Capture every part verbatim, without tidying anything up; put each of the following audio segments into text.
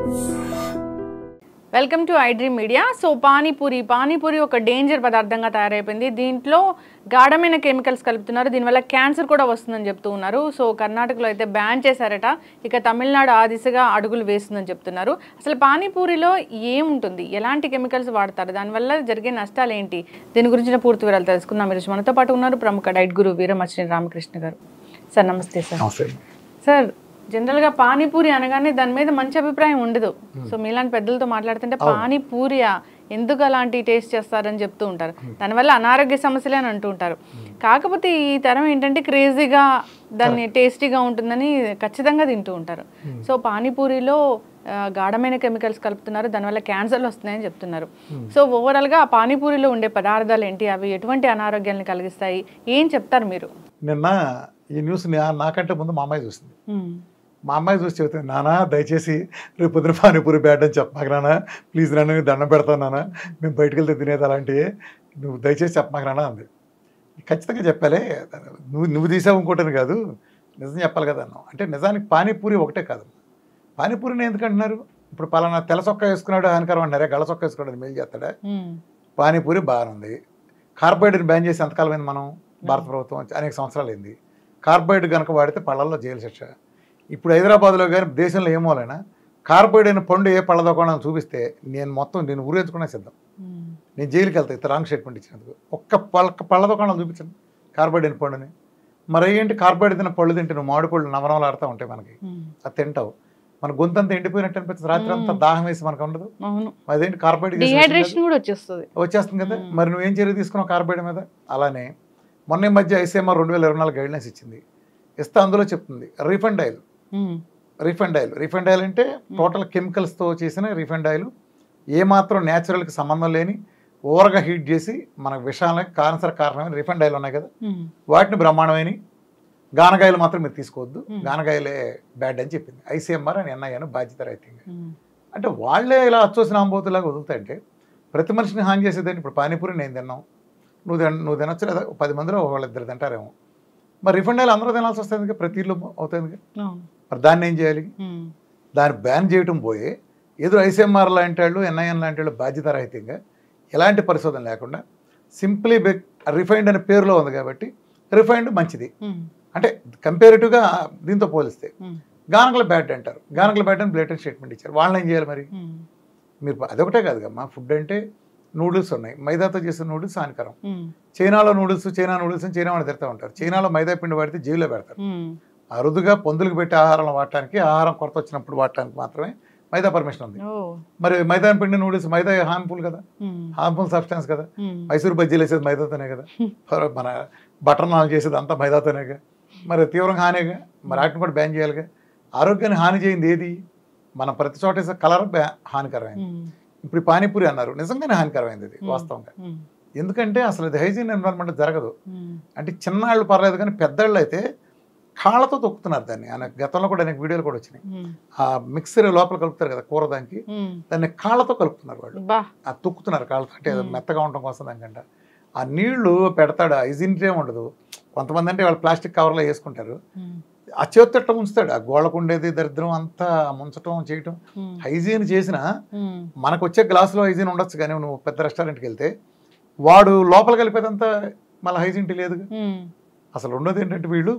Welcome to I dream media. So panipuri panipuri ఒక danger పదార్థంగా తయారైపోయింది. దీంట్లో గాఢమైన కెమికల్స్ కలుపుతున్నారు. దీనివల్ల క్యాన్సర్ కూడా వస్తుందని చెప్తూ ఉన్నారు. సో కర్ణాటకలో అయితే బ్యాన్ చేశారట. ఇక తమిళనాడు ఆ దిశగా అడుగులు వేస్తుందని చెప్తున్నారు. అసలు పానీపూరిలో ఏముంటుంది, ఎలాంటి కెమికల్స్ వాడతారు, దానివల్ల జరిగే నష్టాలు ఏంటి, దీని గురించిన పూర్తి వివరాలు తెలుసుకుందాం. మీరు మనతో పాటు ఉన్నారు ప్రముఖ డైట్ గురు వీరమచినేని రామకృష్ణ గారు. సార్ నమస్తే. సార్ సార్ జనరల్గా పానీపూరి అనగానే దాని మీద మంచి అభిప్రాయం ఉండదు. సో మీలాంటి పెద్దలతో మాట్లాడుతుంటే పానీపూరియా ఎందుకు అలాంటి టేస్ట్ చేస్తారని చెప్తూ ఉంటారు. దానివల్ల అనారోగ్య సమస్యలే అని అంటూ ఉంటారు. కాకపోతే ఈ తరం ఏంటంటే క్రేజీగా దాన్ని టేస్టీగా ఉంటుందని ఖచ్చితంగా తింటూ ఉంటారు. సో పానీపూరిలో గాఢమైన కెమికల్స్ కలుపుతున్నారు, దానివల్ల క్యాన్సర్లు వస్తున్నాయని చెప్తున్నారు. సో ఓవరాల్గా ఆ పానీపూరిలో ఉండే పదార్థాలు ఏంటి, అవి ఎటువంటి అనారోగ్యాన్ని కలిగిస్తాయి, ఏం చెప్తారు మీరు? నిన్న ఈ న్యూస్ నాకంటే ముందు మా అమ్మాయి చూసింది. మా అమ్మాయి చూసి చెబుతుంది, నాన్న దయచేసి రేపు పొద్దున పానీపూరి బ్యాడ్ అని చెప్పమాక నాన్న, ప్లీజ్ నాన్న నేను దండం పెడతాను నాన్న, మేము బయటకు వెళ్తే తినేది అలాంటివి, నువ్వు దయచేసి చెప్పమాక నాన్న అంది. ఖచ్చితంగా చెప్పాలి, నువ్వు నువ్వు తీసావు ఇంకోటని కాదు, నిజం చెప్పాలి కదా అన్నావు. అంటే నిజానికి పానీపూరి ఒకటే కాదు. పానీపూరిని ఎందుకంటున్నారు? ఇప్పుడు పలానా తెల్ల చొక్కా వేసుకున్నాడు హానికరం అంటారే, గళ్ళ చొక్కా వేసుకున్నాడు మేలు చేస్తాడా? పానీపూరి బాగుంది. కార్బోహైడ్రేట్ బ్యాన్ చేసి ఎంతకాలం అయింది మనం, భారత ప్రభుత్వం అనేక సంవత్సరాలు అయింది. కార్బోహైడ్రేట్ కనుక వాడితే పళ్ళల్లో జైలు శిక్ష. ఇప్పుడు హైదరాబాద్లో కానీ దేశంలో ఏమోలైనా కార్బోహైడ్రేట్ అయిన పండు ఏ పళ్ళ దుకాణం చూపిస్తే నేను మొత్తం నేను ఊరేసుకునే సిద్ధం, నేను జైలుకి వెళ్తాను ఇతర రాంగ్ స్టేట్మెంట్ ఇచ్చినందుకు. ఒక్క పళ్ళ పళ్ళ దుకాణం చూపించండి కార్బోహైడ్రేట్ అయిన పండుని. మరి ఏంటి కార్బోహైడ్రేట్ తిన్న పళ్ళు తింటే నువ్వు మామిడి పళ్ళు నవనవలు ఆడుతూ ఉంటాయి మనకి, అది తింటావు, మన గొంతంతా ఎండిపోయినట్టు అనిపిస్తుంది, రాత్రి అంతా దాహం వేసి మనకు ఉండదు. అదేంటి కార్బోహైడ్రేట్ వచ్చేస్తుంది కదా. మరి నువ్వేం చర్య తీసుకున్నావు కార్బోహైడ్రేట్ మీద? అలానే మొన్న మధ్య ఐసీఎంఆర్ రెండు వేల ఇరవై నాలుగు గైడ్లైన్స్ ఇచ్చింది. ఇస్తే అందులో చెప్తుంది refined oil, refined oil refined oil అంటే టోటల్ కెమికల్స్తో చేసిన రీఫండ్ ఆయిల్, ఏమాత్రం న్యాచురల్కి సంబంధం లేని ఓవర్గా హీట్ చేసి మన విషాలకు క్యాన్సర్ కారణమైన రీఫండ్ ఆయిల్ ఉన్నాయి కదా, వాటిని బ్రహ్మాండమైన గానగాయలు మాత్రం మీరు తీసుకోవద్దు, గానగాయలే బ్యాడ్ అని చెప్పింది ఐసీఎంఆర్ అని ఎన్ఐఏను బాధ్యత రహితంగా. అంటే వాళ్ళే ఇలా అచ్చోసిన ఆంబోతులాగా వదులుతాయంటే ప్రతి మనిషిని హాని చేసేదాన్ని. ఇప్పుడు పానీపూరి నేను తిన్నాం, నువ్వు తిన నువ్వు తినొచ్చు లేదా పది మందిలో వాళ్ళిద్దరు తింటారేమో, మరి రిఫండ్ ఆయిల్ అందరూ తినాల్సి వస్తుంది, ప్రతి ఇల్లు అవుతుంది. మరి దాన్ని ఏం చేయాలి? దాన్ని బ్యాన్ చేయటం పోయి ఎదురు ఐసీఎంఆర్ లాంటి వాళ్ళు ఎన్ఐఎన్ లాంటి వాళ్ళు బాధ్యత రహితంగా ఎలాంటి పరిశోధన లేకుండా సింప్లీ బెక్ రిఫైండ్ అనే పేరులో ఉంది కాబట్టి రిఫైండ్ మంచిది అంటే కంపేరిటివ్గా దీంతో పోలిస్తే. గానకల బ్యాడ్ అంటారు, గానకల బ్యాడ్ అని బ్లేటెంట్ స్టేట్మెంట్ ఇచ్చారు. వాళ్ళని ఏం చేయాలి మరి? మీరు అదొకటే కాదు కమ్మా, ఫుడ్ అంటే నూడిల్స్ ఉన్నాయి, మైదాతో చేసిన నూడిల్స్ హానికరం. చైనాలో నూడిల్స్ చైనా నూడిల్స్ అని చైనా వాళ్ళు తిడతా ఉంటారు. చైనాలో మైదా పిండి వాడితే జైల్లో పెడతారు. అరుదుగా పొందులకు పెట్టి ఆహారం వాడటానికి, ఆహారం కొరత వచ్చినప్పుడు వాడటానికి మాత్రమే మైదా పర్మిషన్ ఉంది. మరి మైదా పిండి నూడిల్స్, మైదా హార్మ్ఫుల్ కదా, హార్మ్ఫుల్ సబ్స్టెన్స్ కదా. మైసూరు బజ్జీలు వేసేది మైదాతోనే కదా, మన బటర్ నాన్ చేసేది అంతా మైదాతోనేగా, మరి తీవ్రంగా హానిగా, మరి వాటిని కూడా బ్యాన్ చేయాలిగా. ఆరోగ్యాన్ని హాని చేయింది ఏది? మనం ప్రతి చోట వేసే కలర్ హానికరమైంది. ఇప్పుడు పానీపూరి అన్నారు, నిజంగానే హానికరమైంది అది వాస్తవంగా. ఎందుకంటే అసలు అది హైజీన్ ఎన్విరాన్మెంట్ జరగదు. అంటే చిన్నాళ్ళు పర్లేదు కానీ పెద్దళ్ళు అయితే కాళ్ళతో తొక్కుతున్నారు దాన్ని. ఆయన గతంలో కూడా అనేక వీడియోలు కూడా వచ్చినాయి. ఆ మిక్సర్ లోపల కలుపుతారు కదా కూర, దానికి దాన్ని కాళ్ళతో కలుపుతున్నారు వాళ్ళు, ఆ తొక్కుతున్నారు కాళ్ళతో, అంటే మెత్తగా ఉండటం కోసం దానికంట. ఆ నీళ్లు పెడతాడు, హైజీన్టే ఉండదు. కొంతమంది అంటే వాళ్ళు ప్లాస్టిక్ కవర్లో వేసుకుంటారు, ఆ చేతితో ముంచుతాడు. ఆ గోళ్ళకు ఉండేది దరిద్రం అంతా ముంచటం చేయటం. హైజీన్ చేసినా మనకు వచ్చే గ్లాసులో హైజీన్ ఉండొచ్చు, కానీ నువ్వు పెద్ద రెస్టారెంట్కి వెళ్తే వాడు లోపల కలిపేదంతా మళ్ళీ హైజీన్ లేదు. అసలు ఉన్నది ఏంటంటే వీళ్ళు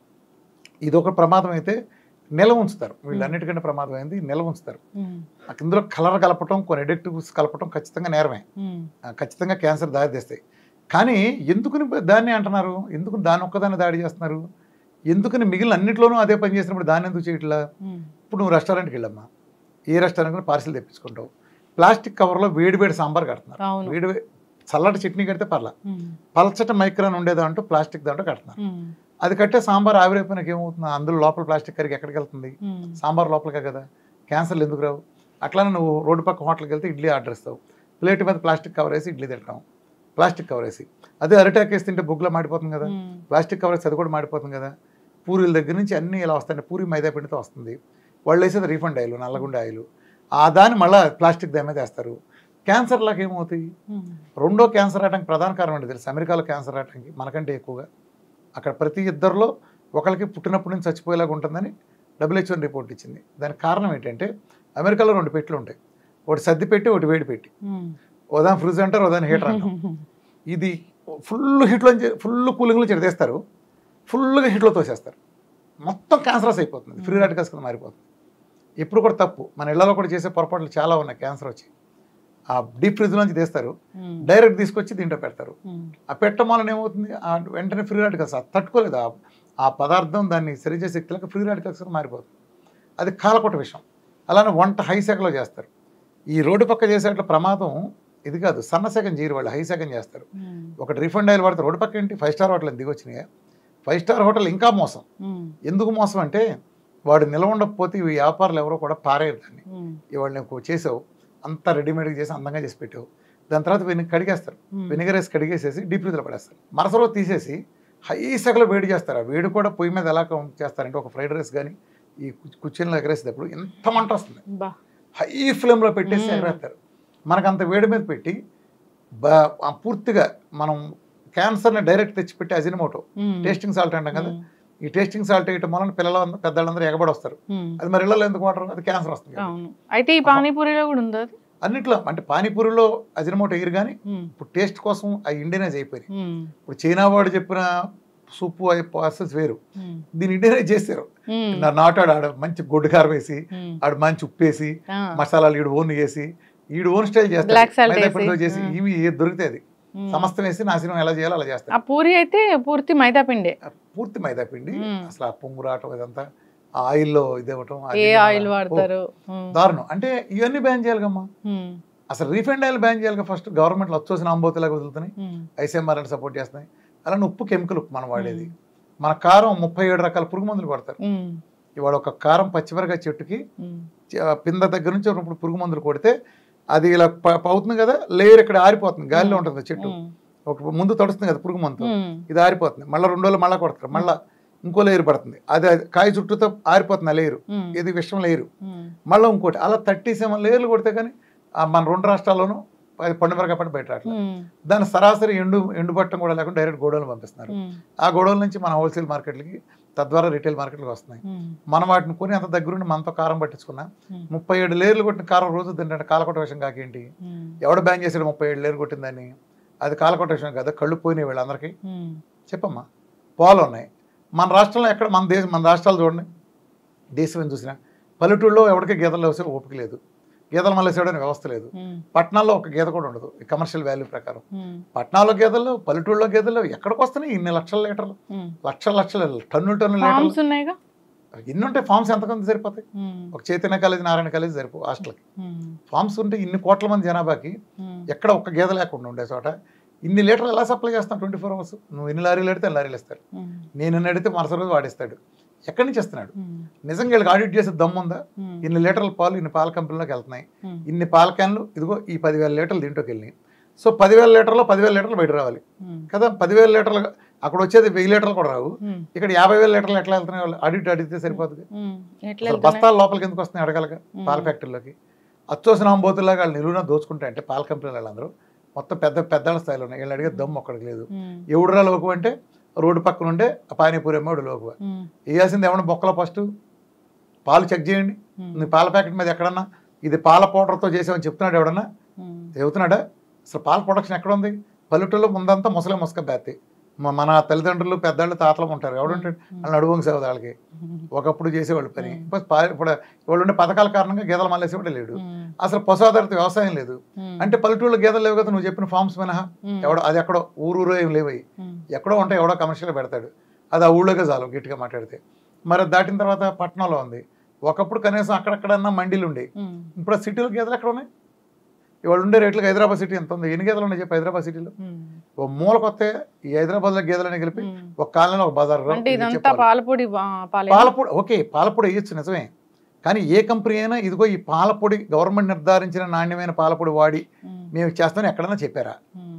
ఇదొక ప్రమాదం అయితే నిల్వ ఉంచుతారు, వీళ్ళు అన్నిటికంటే ప్రమాదం అయింది నిల్వ ఉంచుతారు. ఇందులో కలర్ కలపటం, కొన్ని ఎడిక్టివ్స్ కలపటం ఖచ్చితంగా నేరమే, ఖచ్చితంగా క్యాన్సర్ దారి తీస్తాయి. కానీ ఎందుకుని దాన్ని అంటున్నారు, ఎందుకు దాన్ని ఒక్కదాన్ని దాడి చేస్తున్నారు, ఎందుకని మిగిలిన అన్నింటిలోనూ అదే పని చేసినప్పుడు దాన్ని ఎందుకు చేయట్లా? ఇప్పుడు నువ్వు రెస్టారెంట్కి వెళ్ళమ్మా, ఏ రెస్టారెంట్ పార్సిల్ తెప్పించుకుంటావు, ప్లాస్టిక్ కవర్లో వేడి వేడి సాంబార్ కడుతున్నారు, వేడి చల్లటి చట్నీ కడితే పర్లా, పలచట మైక్రాన్ ఉండేదా అంటూ ప్లాస్టిక్ దాంట్లో కడుతున్నారు. అది కట్టే సాంబార్ ఆవిరైపోయినాక ఏమవుతుంది? అందులో లోపల ప్లాస్టిక్ కరిగి ఎక్కడికి వెళ్తుంది? సాంబార్ లోపలికే కదా. క్యాన్సర్లు ఎందుకు రావు? అట్లానే నువ్వు రోడ్డు పక్క హోటల్కి వెళ్తే ఇడ్లీ ఆర్డర్ ఇస్తావు, ప్లేట్ మీద ప్లాస్టిక్ కవర్ వేసి ఇడ్లీ తింటాం, ప్లాస్టిక్ కవర్ వేసి. అదే అరిటాక్ వేసి తింటే బుగ్గులో మాడిపోతుంది కదా, ప్లాస్టిక్ కవర్ వేసి అది కూడా మాడిపోతుంది కదా. పూరీల దగ్గర నుంచి అన్నీ ఇలా వస్తాయి, పూరి మైదా పిండితో వస్తుంది, వాళ్ళు వేసేది రీఫండ్ ఆయిల్, నల్లగుండ ఆయిల్, ఆ దాన్ని మళ్ళీ ప్లాస్టిక్ దాని మీద వేస్తారు. క్యాన్సర్ లాగా ఏమవుతాయి? రెండో క్యాన్సర్ రావడానికి ప్రధాన కారణం ఏంటి తెలుసు? అమెరికాలో క్యాన్సర్ రావడానికి మనకంటే ఎక్కువగా అక్కడ ప్రతి ఇద్దరిలో ఒకరికి పుట్టినప్పటి నుంచి చచ్చిపోయేలాగా ఉంటుందని డబ్ల్యూహెచ్ఓ రిపోర్ట్ ఇచ్చింది. దానికి కారణం ఏంటంటే అమెరికాలో రెండు పెట్లు ఉంటాయి, ఒకటి సర్ది పెట్టి ఒకటి వేడి పెట్టి, ఉదాహరణ ఫ్రిడ్జ్ అంటారు, ఉదాహరణ హీటర్ అంటారు. ఇది ఫుల్ హీట్లో ఫుల్ కూలింగ్లో చెడితేస్తారు, ఫుల్గా హీట్లో తోసేస్తారు, మొత్తం క్యాన్సరస్ అయిపోతుంది, ఫ్రీ రాడికల్స్ కింద మారిపోతుంది. ఇప్పుడు కూడా తప్పు, మన ఇళ్లలో కూడా చేసే పొరపాట్లు చాలా ఉన్నాయి. క్యాన్సర్ వచ్చి ఆ డీప్ ఫ్రిడ్జ్ నుంచి తీస్తారు, డైరెక్ట్ తీసుకొచ్చి దీంట్లో పెడతారు. ఆ పెట్టడం వలన ఏమవుతుంది, ఆ వెంటనే ఫ్రీ రాడికల్స్ తట్టుకోలేదు, ఆ పదార్థం దాన్ని సరిచేసే శక్తులకు ఫ్రీ రాడికల్స్ మారిపోతుంది. అది కాలకొట్ట విషయం. అలానే వంట హై సెకలో చేస్తారు. ఈ రోడ్డు పక్క చేసేట్ల ప్రమాదం ఇది కాదు, సన్న సెకం చేయరు వాళ్ళు, హై సెకం చేస్తారు. ఒకటి రిఫండ్ ఆయిల్ వాడతారు, రోడ్డు పక్క ఏంటి ఫైవ్ స్టార్ హోటల్ దిగి వచ్చినాయి. ఫైవ్ స్టార్ హోటల్ ఇంకా మోసం. ఎందుకు మోసం అంటే వాడు నిలవ ఉండకపోతే ఈ వ్యాపారులు ఎవరో కూడా పారేరు దాన్ని. ఇవాళ నువ్వు చేసావు అంతా రెడీమేడ్గా చేసి అందంగా చేసి పెట్టావు, దాని తర్వాత వెనక్కి కడిగేస్తారు, వెనిగర్ వేసి కడిగేసేసి డీప్ ఫ్రిడ్జ్లో పడేస్తారు. మరుసటి రోజు తీసేసి హై సెకలో వేడి చేస్తారు. ఆ వేడి కూడా పొయ్యి మీద ఎలా చేస్తారంటే ఒక ఫ్రైడ్ రైస్ కానీ ఈ కుర్చీలో ఎగరేసేటప్పుడు ఎంత మంట వస్తుంది, హై ఫ్లేమ్లో పెట్టేసి ఎగరేస్తారు. మనకు అంత వేడి మీద పెట్టి బా పూర్తిగా మనం క్యాన్సర్ని డైరెక్ట్ తెచ్చిపెట్టి అజినమోటో టేస్టింగ్ సాల్ట్ అంటాం కదా, ఈ టేస్టింగ్ సాల్ట్ వేయటం వలన పిల్లలందరూ పెద్దలందరూ ఎగబడి వస్తారు. అది మరి ఇళ్ళలో ఎందుకు వాడరు, అది క్యాన్సర్ వస్తుంది. అయితే ఈ పానీపూరిలో కూడా ఉంది అది అన్నిట్లో. అంటే పానీపూరిలో అజినమోటో ఎగిరి కానీ ఇప్పుడు టేస్ట్ కోసం ఆ ఇండియనైజ్ అయిపోయింది. ఇప్పుడు చైనా వాడు చెప్పిన సూపు అయి ప్రాసెస్ వేరు, దీన్ని ఇండియనైజ్ చేశారు. నాటాడు ఆడ మంచి గొడ్డు కారం వేసి, ఆడ మంచి ఉప్పు వేసి, మసాలాలు ఈడు ఓన్ వేసి, ఈడు ఓన్ స్టైల్ చేస్తారు చేసి, ఇవి ఏది దొరికితే అది సమస్తం వేసి నాశనం ఎలా చేయాలో అలా చేస్తారు. ఆ పూరి అయితే పూర్తి మైదా పిండి, పూర్తి మైదా పిండి. అసలు ఆ పొంగు రావటం ఇదంతా ఆయిల్లో ఇదేవటం, ఆయిల్ వాడతారు, దారుణం. అంటే ఇవన్నీ బ్యాన్ చేయాలిగమ్మా. అసలు రీఫైండ్ ఆయిల్ బ్యాన్ చేయాలిగా ఫస్ట్. గవర్నమెంట్ వచ్చేసిన అంబోతులాగా వదులుతున్నాయి, ఐసీఎంఆర్ అని సపోర్ట్ చేస్తున్నాయి. అలానే ఉప్పు కెమికల్ ఉప్పు మనం వాడేది. మన కారం ముప్పై ఏడు రకాల పురుగు మందులు కొడతారు. ఇవాళ ఒక కారం పచ్చిమిరకాయ చెట్టుకి పింద దగ్గర నుంచి ఇప్పుడు పురుగు మందులు కొడితే అది ఇలా అవుతుంది కదా, లేయర్ ఇక్కడ ఆరిపోతుంది, గాలిలో ఉంటుంది చెట్టు, ఒక ముందు తడుస్తుంది కదా పురుగు మందు, ఇది ఆరిపోతుంది. మళ్ళీ రెండు రోజులు మళ్ళీ కొడతారు, మళ్ళీ ఇంకో లేయర్ పడుతుంది, అది కాయ చుట్టూతో ఆరిపోతుంది ఆ లేయరు, ఇది విషం లేయరు. మళ్ళీ ఇంకోటి అలా థర్టీ సెవెన్ లేయర్లు కొడితే కానీ మన రెండు రాష్ట్రాల్లోనూ పండుమిరకాయ పంట బయట రావట్లేదు. దాని సరాసరి ఎండు ఎండు పట్టడం కూడా లేకుండా డైరెక్ట్ గోడౌన్లు పంపిస్తున్నారు. ఆ గోడౌన్ నుంచి మన హోల్సేల్ మార్కెట్లకి, తద్వారా రిటైల్ మార్కెట్లకు వస్తున్నాయి. మనం వాటిని కొని అంత దగ్గరుండి మనతో కారం పట్టించుకున్నా ముప్పై ఏడు లేయర్లు కొట్టిన కారం రోజు తింటే కాలకొట్ట విషయం కాకేంటి? ఎవడ బ్యాన్ చేసాడు ముప్పై ఏడు లేయర్లు కొట్టిందని? అది కాలకొట్ట విషయం కదా, కళ్ళు పోయినాయి వీళ్ళందరికీ. చెప్పమ్మా, పాలు ఉన్నాయి మన రాష్ట్రంలో, ఎక్కడ మన దేశం మన రాష్ట్రాలు చూడండి, దేశం ఏం చూసినా పల్లెటూళ్ళలో ఎవరికి గీతలు వేసే ఓపిక లేదు, గీతలు మళ్ళీ వేసేయడానికి వ్యవస్థ లేదు. పట్టణాల్లో ఒక గీత కూడా ఉండదు కమర్షియల్ వాల్యూ ప్రకారం. పట్టణాల్లో గీతలు, పల్లెటూళ్ళలో గీతలు ఎక్కడికి వస్తున్నాయి ఇన్ని లక్షల లీటర్లు, లక్షల లక్షల టన్నులు టన్నులు లీటర్లు ఎన్ని ఉంటాయి? ఫార్మ్స్ ఎంతమంది సరిపోతాయి? ఒక చైతన్య కాలేజ్, నారాయణ కాలేజ్ సరిపో హాస్టల్కి. ఫార్మ్స్ ఉంటే ఇన్ని కోట్ల మంది జనాభాకి ఎక్కడ ఒక్క గీత లేకుండా ఉండే చోట ఇన్ని లీటర్లు ఎలా సప్లై చేస్తాం ట్వంటీ ఫోర్ అవర్స్? నువ్వు ఎన్ని లారీలు అడితే లారీలు ఇస్తారు, నేను ఎన్ని అడిగితే మరుసటి రోజు వాడిస్తాడు. ఎక్కడి నుంచి ఇస్తున్నాడు? నిజంగా వీళ్ళకి ఆడిట్ చేసే దమ్ముందా? ఇన్ని లీటర్ల పాలు ఇన్ని పాల కంపెనీలోకి వెళ్తున్నాయి, ఇన్ని పాల క్యాన్లు ఇదిగో ఈ పదివేల లీటర్లు దీంట్లోకి వెళ్ళినాయి. సో పదివేల లీటర్లో పదివేల లీటర్లు బయట రావాలి కదా. పదివేల లీటర్లు అక్కడ వచ్చేది వెయ్యి లీటర్లు కూడా రావు, ఇక్కడ యాభై వేల లీటర్లు ఎట్లా వెళ్తున్నాయి? వాళ్ళు ఆడిట్ అడిగితే సరిపోతుంది. బస్తాల లోపలికి ఎందుకు వస్తున్నాయి అడగలగా పాల ఫ్యాక్టరీలోకి? అచ్చోసిన అంబోతులాగా వాళ్ళు నిలువున దోచుకుంటా అంటే పాల కంపెనీలు వాళ్ళందరూ మొత్తం పెద్ద పెద్దల స్థాయిలో ఉన్నాయి. వీళ్ళు అడిగే దమ్ము ఒక్కడికి లేదు. ఎవడురా లోకు అంటే రోడ్డు పక్కన ఉండే పానీపూరి అమ్మడు లోకువ. వేయాల్సింది ఏమన్నా బొక్కలో ఫస్ట్ పాలు చెక్ చేయండి. నీ పాల ప్యాకెట్ మీద ఎక్కడన్నా ఇది పాల పౌడర్తో చేసామని చెప్తున్నాడు ఎవడన్నా? చెబుతున్నాడా? అసలు పాల ప్రొడక్షన్ ఎక్కడ ఉంది? పల్లెటూరులో ముందంతా ముసలే ముసక బేత్తి. మన తల్లిదండ్రులు పెద్దవాళ్ళు తాతలు ఉంటారు, ఎవడుంటాడు వాళ్ళు నడువంగి సేవ వాళ్ళకి ఒకప్పుడు చేసేవాళ్ళు పని. ఇప్పుడు వాళ్ళు ఉండే పథకాల కారణంగా గేదెలు మళ్ళేసేవాడు లేడు. అసలు పశుఆధారిత వ్యవసాయం లేదు. అంటే పల్లెటూరులో గేదెలు లేవు కదా, నువ్వు చెప్పిన ఫార్మ్స్ మినహా ఎవడో అది ఎక్కడో ఊరూరో ఏం లేవయి, ఎక్కడో ఉంటాయి, ఎవడో కమర్షియల్ పెడతాడు, అది ఆ ఊళ్ళోకే చాలు గట్టిగా మాట్లాడితే. మరి దాటిన తర్వాత పట్టణంలో ఉంది. ఒకప్పుడు కనీసం అక్కడక్కడన్నా మండీలు ఉండేవి, ఇప్పుడు సిటీలో గేదెలు ఎక్కడ ఉన్నాయి? ఇవాళ ఉండే రేట్లకు హైదరాబాద్ సిటీ ఎంత ఉంది? ఎన్ని గేదెలు ఉన్నాయి చెప్పి హైదరాబాద్ సిటీలో? ఓ మూల కొత్త ఈ హైదరాబాద్ లో గేదెలని కలిపి ఒక కాలంలో ఒక బజార్ పాలపొడి పాలపొడి ఓకే పాలపొడి వేయచ్చు నిజమే, కానీ ఏ కంపెనీ అయినా ఇదిగో ఈ పాలపొడి గవర్నమెంట్ నిర్ధారించిన నాణ్యమైన పాలపొడి వాడి మేము చేస్తామని ఎక్కడన్నా చెప్పారా?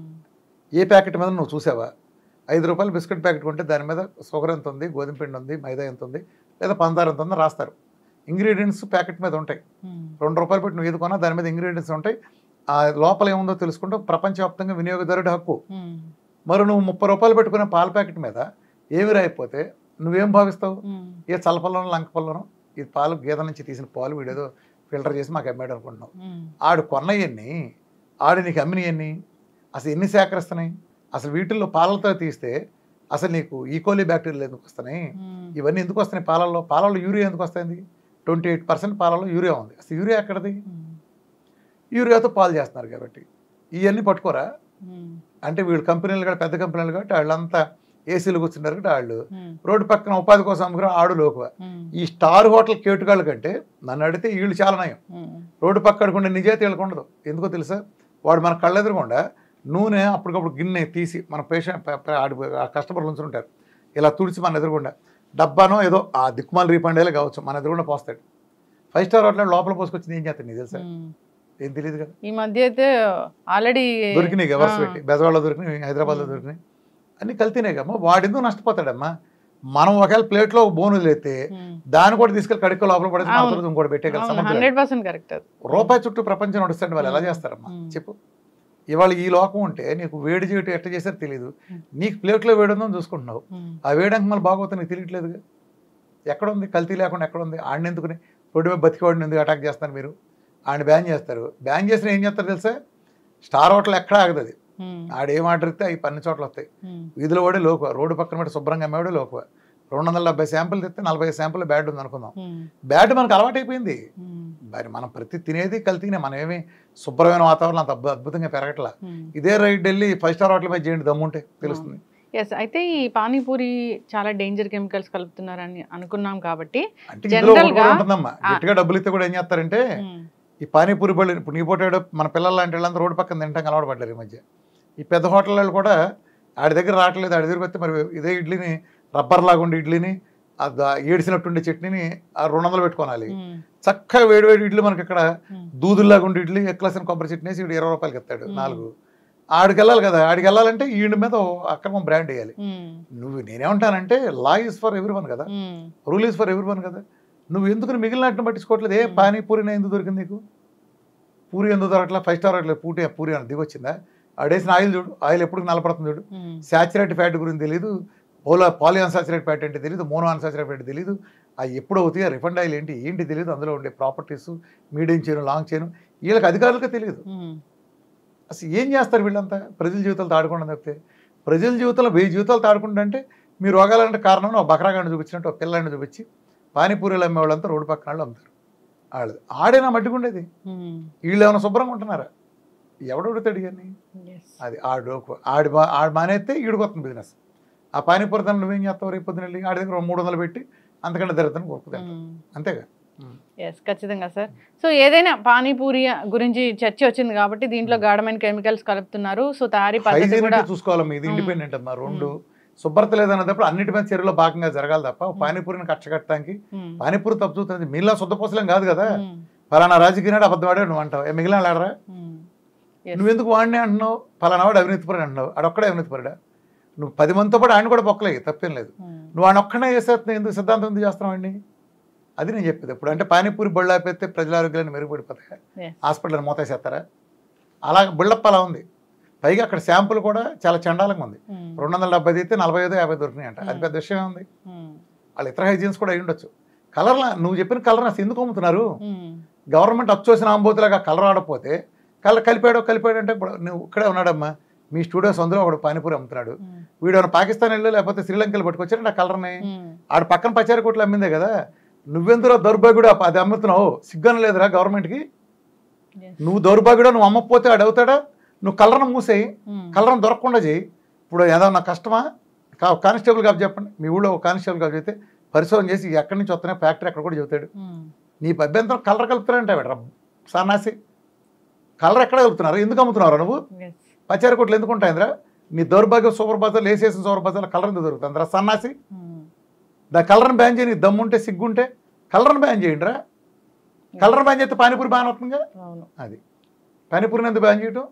ఏ ప్యాకెట్ మీద నువ్వు చూసావా? ఐదు రూపాయలు బిస్కెట్ ప్యాకెట్ కొంటే దాని మీద షుగర్ ఎంత ఉంది, గోధుమ పిండి ఉంది, మైదా ఎంత ఉంది, లేదా పంచదార ఎంత ఉందో రాస్తారు. ఇంగ్రీడియంట్స్ ప్యాకెట్ మీద ఉంటాయి. రెండు రూపాయలు పెట్టి నువ్వు ఏది కొన్నా దాని మీద ఇంగ్రీడియంట్స్ ఉంటాయి. ఆ లోపల ఏముందో తెలుసుకుంటూ ప్రపంచవ్యాప్తంగా వినియోగదారుడి హక్కు. మరి నువ్వు ముప్పై రూపాయలు పెట్టుకునే పాల ప్యాకెట్ మీద ఏమి రాయిపోతే నువ్వేం భావిస్తావు? ఏ చల్లపల్లోనో లంకపల్లోనో ఇది పాలు గేదె నుంచి తీసిన పాలు వీడేదో ఫిల్టర్ చేసి మాకు అమ్మాడు అనుకుంటున్నావు. ఆడు కొన్నయన్ని ఆడు నీకు అమ్మినయన్ని అసలు ఎన్ని సేకరిస్తున్నాయి? అసలు వీటిల్లో పాలతో తీస్తే అసలు నీకు ఈకోలీ బ్యాక్టీరియాలు ఎందుకు వస్తున్నాయి? ఇవన్నీ ఎందుకు వస్తున్నాయి? పాలల్లో పాలల్లో యూరియా ఎందుకు వస్తుంది? ట్వంటీ ఎయిట్ పర్సెంట్ పాలలో యూరియా ఉంది. అసలు యూరియా ఎక్కడది? యూరియాతో పాలు చేస్తున్నారు కాబట్టి ఇవన్నీ పట్టుకోరా అంటే వీళ్ళు కంపెనీలు కూడా పెద్ద కంపెనీలు కాబట్టి వాళ్ళంతా ఏసీలు కూర్చున్నారు కాబట్టి వాళ్ళు రోడ్డు పక్కన ఉపాధి కోసం అమ్ముకుని ఆడు లోకువ. ఈ స్టార్ హోటల్ కేటుగాళ్ళ కంటే నన్ను అడిగితే వీళ్ళు చాలా నయం. రోడ్డు పక్క అడుకుంటే నిజాయితీ వీళ్ళకు ఉండదు. ఎందుకో తెలుసా? వాడు మన కళ్ళ ఎదురుకుండా నూనె అప్పటికప్పుడు గిన్నె తీసి మన పేషెంట్ ఆడి కస్టమర్లు ఉంచుంటారు ఇలా తుడిచి మన ఎదురుకుండా డబ్బానో ఏదో ఆ దిక్కుమాల రీఫండేలే కావచ్చు మన ఎదురుకుండా పోస్తాడు. ఫైవ్ స్టార్ హోటల్ లోపల పోసుకొచ్చింది ఏం చేస్తాను నీకు తెలుసా? ఏం తెలియదు కదా. ఈ మధ్య అయితే ఆల్రెడీ దొరికినాయి ఎవరు పెట్టి బెజవాడలో దొరికినాయి, హైదరాబాద్లో దొరికినాయి, అన్ని కల్తీనే కమ్మా. వాడెందుకు నష్టపోతాడమ్మా? మనం ఒకవేళ ప్లేట్లో బోన్ వదిలేస్తే దాన్ని కూడా తీసుకెళ్ళి కడుక్కో లోపల పడేసి ఇంకోటి పెట్టే రూపాయి చుట్టూ ప్రపంచం నడుస్తాడు. వాళ్ళు ఎలా చేస్తారమ్మా చెప్పు? ఇవాళ ఈ లోకం ఉంటే నీకు వేడి చేయటం ఎట్లా చేశారో తెలియదు. నీకు ప్లేట్లో వేడి ఉందని చూసుకుంటున్నావు. ఆ వేడంక మళ్ళీ బాగోతుంది నీకు తెలియట్లేదుగా. ఎక్కడుంది కల్తీ లేకుండా? ఎక్కడుంది? ఆడిని ఎందుకుని పొడి బతికేవాడిని ఎందుకు అటాక్ చేస్తారు మీరు? ఆయన బ్యాన్ చేస్తారు. బ్యాన్ చేసిన ఏం చేస్తారు తెలుసా? స్టార్ హోటల్ ఎక్కడా ఆగదు. ఆడేం ఆర్డర్ ఇస్తే అవి పన్ని చోట్ల వస్తాయి. వీధిలో వాడే లోకువ, రోడ్డు పక్కన పెట్టి శుభ్రంగా అమ్మేవాడే లోకువ. రెండు వందల డెబ్బై శాంపుల్ తెస్తే నలభై శాంపుల్ బ్యాడ్ ఉంది అనుకుందాం. బ్యాడ్ మనకు అలవాటు అయిపోయింది. మరి మనం ప్రతి తినేది కల్తీనే. మనం ఏమి శుభ్రమైన వాతావరణం అంత అద్భుతంగా పెరగట్లా. ఇదే రైట్ వెళ్ళి ఫైవ్ స్టార్ హోటల్ మీద చేయండి దమ్ముంటే తెలుస్తుంది. ఎస్, అయితే ఈ పానీపూరి చాలా డేంజర్ కెమికల్స్ కలుపుతున్నారని అనుకున్నాం కాబట్టి ఉంటుందమ్మా. గట్టిగా డబ్బులు ఇస్తే కూడా ఏం చేస్తారంటే ఈ పానీపూరి బళ్ళు ఇప్పుడు నీ పోటాడు మన పిల్లలు లాంటి వాళ్ళంతా రోడ్డు పక్కన తింటాం అలవాటు పడ్డారు ఈ మధ్య. ఈ పెద్ద హోటల్ వాళ్ళు కూడా ఆడి దగ్గర రావట్లేదు. ఆడి దగ్గరికి వస్తే మరి ఇదే ఇడ్లీని రబ్బర్ లాగా ఉండే ఇడ్లీని ఏడిసినట్టుండే చట్నీని ఆ రెండు వందలు పెట్టుకోవాలి. చక్కగా వేడి వేడి ఇడ్లీ మనకి ఇక్కడ దూదుల్లాగా ఉండే ఇడ్లీ ఎక్లాసిన కొబ్బరి చట్నీ వేసి ఇరవై రూపాయలకి ఎత్తాడు నాలుగు. ఆడికి వెళ్ళాలి కదా. ఆడికి వెళ్ళాలంటే ఈడి మీద అక్రమం బ్రాండ్ వేయాలి. నువ్వు నేనేమంటానంటే law is for every one కదా, rule is for every one కదా. నువ్వు ఎందుకు మిగిలినట్టు పట్టించుకోవట్లేదు? ఏ పానీపూరిని ఎందుకు దొరికింది నీకు? పూరి ఎందుకు దొరకట్లా? ఫైవ్ స్టార్ అట్లా పూటి పూరి అని దిగొచ్చిందా? ఆడేసిన ఆయిల్ చూడు, ఆయిల్ ఎప్పుడు నలపడుతుంది చూడు. సాచురేట్ ఫ్యాట్ గురించి తెలియదు, పోలా పాలి అన్సాచురేట్ ఫ్యాట్ అంటే తెలియదు, మోనో అన్సాచురేట్ ఫ్యాట్ తెలియదు. అవి ఎప్పుడు అవుతాయి? రిఫండ్ ఆయిల్ ఏంటి ఏంటి తెలియదు. అందులో ఉండే properties medium chain long chain వీళ్ళకి అధికారులకే తెలియదు. అసలు ఏం చేస్తారు వీళ్ళంతా? ప్రజల జీవితాలు తాడుకుండా తప్పితే ప్రజల జీవితంలో వెయ్యి జీవితాలు తాడుకుంటా అంటే మీ రోగాలంటే కారణం ఒక బకరాగాన్ని చూపించినట్టు ఒక పిల్లాన్ని చూపించి పానీపూరీలు అమ్మే వాళ్ళంతా రోడ్డు పక్కన వాళ్ళు అమ్ముతారు. వాళ్ళది ఆడేనా మట్టికుండేది? వీళ్ళు ఏమైనా శుభ్రంగా ఉంటున్నారా? ఎవడు అడుగుతాడు ఇవన్నీ? అది ఆడు ఆడి ఆడు మానేస్తే ఈడుకొస్తుంది బిజినెస్. ఆ పానీపూరి దాన్ని నువ్వేం చేస్తావు? రేపు పొద్దున వెళ్ళి ఆడి దగ్గర మూడు వందలు పెట్టి అంతకంటే దరిద్రం కొరుకుతాను. అంతేగా. ఎస్, ఖచ్చితంగా సార్. సో ఏదైనా పానీపూరి గురించి చర్చ వచ్చింది కాబట్టి దీంట్లో గాఢమైన కెమికల్స్ కలుపుతున్నారు. సో తయారీ పద్ధతి కూడా చూసుకోవాలి. ఇది ఇండిపెండెంట్ అమ్మా. రెండు శుభ్రత లేదన్నప్పుడు అన్నిటి మీద చర్యలో భాగంగా జరగాలి తప్ప పానీపూరిని కట్టడానికి పానీపూరి తప్పు చూస్తుంది. మీలా శుద్ధపోసలేం కాదు కదా. ఫలానా రాజకీయ నాడు అబద్ధం ఆడాడు నువ్వు అంటావు, మిగిలిన ఆడరా? నువ్వెందుకు వాడినే అంటున్నావు? ఫలానా వాడు అవినీతిపరుడు అంటున్నావు, ఆడొక్కడే అవినీతిపరుడా? నువ్వు పది మందితో పాటు ఆయన కూడా పొక్కలేదు, తప్పేం లేదు. నువ్వు ఆయన ఒక్కడే చేసేస్తున్నావు, ఎందుకు సిద్ధాంతం ఎందుకు చేస్తున్నావు అండి? అది నేను చెప్పేది. ఇప్పుడు అంటే పానీపూరి బళ్ళు ఆపేస్తే ప్రజల ఆరోగ్యాన్ని మెరుగుపడిపోతాయి, హాస్పిటల్ మూతేసేస్తారా? అలా బిల్డప్ అలా ఉంది. పైగా అక్కడ శాంపుల్ కూడా చాలా చండాలంగా ఉంది. రెండు వందల డెబ్బై అయితే నలభై ఐదు యాభై దొరికినాయి అంట. అది పెద్ద విషయం ఉంది. వాళ్ళు ఇతర హైజీన్స్ కూడా అయి ఉండొచ్చు. కలర్ నువ్వు చెప్పిన కలర్ అసలు ఎందుకు అమ్ముతున్నారు? గవర్నమెంట్ అచ్చోసిన ఆంబోతులాగా కలర్ ఆడపోతే కలర్ కలిపాడో కలిపాడు అంటే ఇప్పుడు నువ్వు ఇక్కడే ఉన్నాడమ్మా మీ స్టూడియోస్ అందులో ఒకడు పానీపూరి అమ్ముతున్నాడు. వీడు ఏమైనా పాకిస్తాన్ వెళ్ళు లేకపోతే శ్రీలంకలు పట్టుకొచ్చారంటే ఆ కలర్ని ఆడ పక్కన పచారి కొట్లు అమ్మిందే కదా. నువ్వెందులో దౌర్భాగ్యుడు అది అమ్ముతున్నావు? సిగ్గున లేదురా గవర్నమెంట్కి? నువ్వు దౌర్భాగ్యుడా? నువ్వు అమ్మకపోతే ఆడు అవుతాడా? నువ్వు కలర్ను మూసేయి, కలర్ను దొరకకుండా చేయి. ఇప్పుడు ఏదన్నా కష్టమా? కానిస్టేబుల్ కాబట్టి చెప్పండి, మీ ఊళ్ళో ఒక కానిస్టేబుల్ కాబట్టి చెప్తే పరిశోధన చేసి ఎక్కడి నుంచి వస్తున్నాయి ఫ్యాక్టరీ అక్కడ కూడా చెబుతాడు. నీ అభ్యంతరం కలర్ కలుపుతారంటే సన్నాసి కలర్ ఎక్కడ కలుపుతున్నారు? ఎందుకు అమ్ముతున్నారు నువ్వు? పచారి కొట్లు ఎందుకు ఉంటాయిందిరా? నీ దౌర్భాగ్య సూపర్ బజార్లు వేసేసిన సూపర్ బజార్లో కలర్ ఎందుకు దొరుకుతుందిరా సన్నాసి? దా కలర్ని బ్యాన్ చేయండి, దమ్ముంటే సిగ్గుంటే కలర్ని బ్యాన్ చేయండి రా. కలర్ బ్యాన్ చేస్తే పానీపూరి బ్యాన్ అవుతుందిగా. అది పానీపూరిని ఎందుకు బ్యాన్ చేయటం?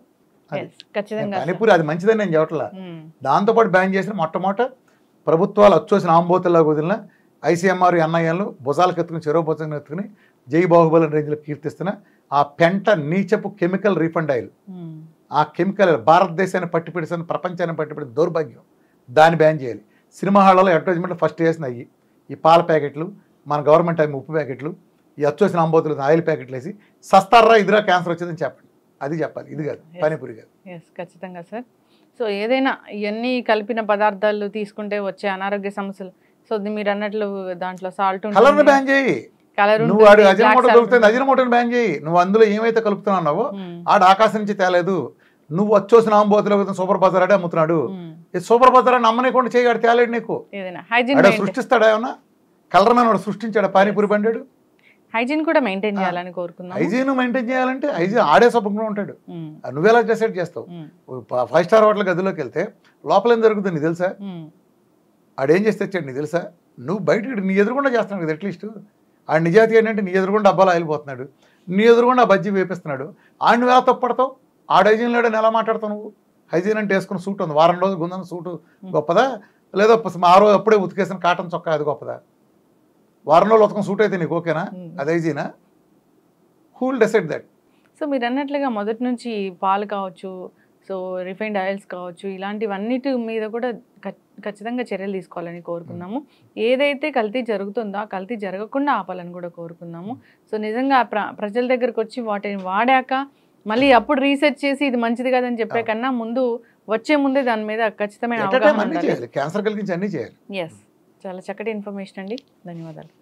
పానీపూరి అది మంచిదని నేను చెప్పట్లా. దాంతోపాటు బ్యాన్ చేసిన మొట్టమొదట ప్రభుత్వాలు వచ్చేసిన ఆంబోతుల్లా వదిలిన ఐసీఎంఆర్ ఎన్ఐఎంలు భుజాలకు ఎత్తుకుని చెరువు భుజం ఎత్తుకుని జై బాహుబలి రేంజ్లో కీర్తిస్తున్న ఆ పెంట నీచపు కెమికల్ రీఫండ్ ఆయిల్, ఆ కెమికల్ భారతదేశాన్ని పట్టిపెడిసిన ప్రపంచాన్ని పట్టిపెడిన దౌర్భాగ్యం, దాన్ని బ్యాన్ చేయాలి. సినిమా హాళ్ళలో అడ్వర్టైజ్మెంట్లు ఫస్ట్ చేసిన అయ్యి ఈ పాల ప్యాకెట్లు, మన గవర్నమెంట్ టైం ఉప్పు ప్యాకెట్లు, ఈ అచ్చోసిన అంబోతులు ఆయిల్ ప్యాకెట్లు వేసి సస్తారా ఇదిరా క్యాన్సర్ వచ్చేదని చెప్పండి, అది చెప్పాలి, ఇది కాదు పానీపూరి కాదు. ఎస్ ఖచ్చితంగా సార్. సో ఏదైనా ఇవన్నీ కలిపిన పదార్థాలు తీసుకుంటే వచ్చే అనారోగ్య సమస్యలు, సో మీరు అన్నట్లు దాంట్లో సాల్ట్ కలర్ని బ్యాన్ చేయి, కలర్ నువ్వు ఆడు అజినమోటో దొరుకుతుంది అజినమోటోని బ్యాన్ చేయి, నువ్వు అందులో ఏమైతే కలుపుతున్నావో ఆడు ఆకాశం నుంచి తేలేదు, నువ్వు వచ్చోసిన ఆంబోతులు సూపర్ బజార్ అడే అమ్ముతున్నాడు, ఈ సూపర్ బజార్ అని అమ్మనేకుండా చేయగాడు తేలేడు నీకు, సృష్టిస్తాడా ఏమన్నా కలర్ మ్యాన్ వాడు సృష్టించాడు పానీపూరి బండాడు. హైజీన్ కూడా మెయింటైన్ చేయాలని కోరుకున్నాం. హైజీన్ మెయింటైన్ చేయాలంటే హైజీన్ ఆడే సొప్పంగా ఉంటాడు, నువ్వెలా డిసైడ్ చేస్తావు? ఫైవ్ స్టార్ హోటల్ గదిలోకి వెళ్తే లోపల ఏం జరుగుతుంది నీకు తెలుసా? ఆడేం చేస్తే తెచ్చాడు నీకు తెలుసా? నువ్వు బయట నీ ఎదురుకుండా చేస్తున్నాడు కదా, అట్లీస్ట్ ఆడు నిజాతి ఏంటంటే నీ ఎదురుకుండా డబ్బాలు ఆయిలిపోతున్నాడు, నీ ఎదురుకుండా ఆ బజ్జీ వేపిస్తున్నాడు, ఆడు నువ్వు ఎలా తప్పడతావు? ఆడ హైజీన్ లేడని ఎలా మాట్లాడతావు నువ్వు? హైజీన్ అంటే వేసుకున్న సూట్ ఉంది, వారం రోజులు గుందన్న సూటు గొప్పదా, లేదా ఆ రోజు అప్పుడే ఉతికేసిన కాటన్ చొక్కా అది గొప్పదా? వారం రోజులు ఉతకం సూట్ అయితే నీకు ఓకేనా? అది హైజీనా? Who will decide that? So మీరు అన్నట్లుగా మొదటి నుంచి పాలు కావచ్చు, సో రిఫైన్డ్ ఆయిల్స్ కావచ్చు, ఇలాంటివన్నిటి మీద కూడా ఖచ్చితంగా చర్యలు తీసుకోవాలని కోరుకున్నాము. ఏదైతే కల్తీ జరుగుతుందో ఆ కల్తీ జరగకుండా ఆపాలని కూడా కోరుకున్నాము. సో నిజంగా ప్ర ప్రజల దగ్గరకు వచ్చి వాటిని వాడాక మళ్ళీ అప్పుడు రీసెర్చ్ చేసి ఇది మంచిది కాదని చెప్పే కన్నా ముందు వచ్చే ముందే దాని మీద ఖచ్చితమైన అవగాహన ఉండాలి. క్యాన్సర్ కలిగించి అన్ని చేయాలి. ఎస్, చాలా చక్కటి ఇన్ఫర్మేషన్ అండి, ధన్యవాదాలు.